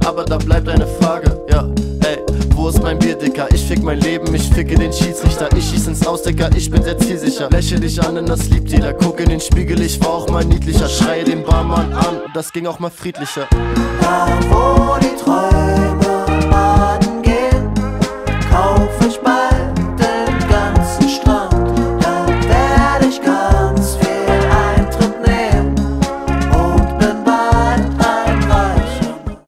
aber da bleibt eine Frage, ja, ey, wo ist mein Bier, Dicker? Ich fick mein Leben, ich ficke den Schiedsrichter. Ich schieß ins Aus, Dicker, ich bin sehr zielsicher. Lächel dich an, denn das liebt jeder. Guck in den Spiegel, ich war auch mal niedlicher. Schreie den Barmann an, das ging auch mal friedlicher.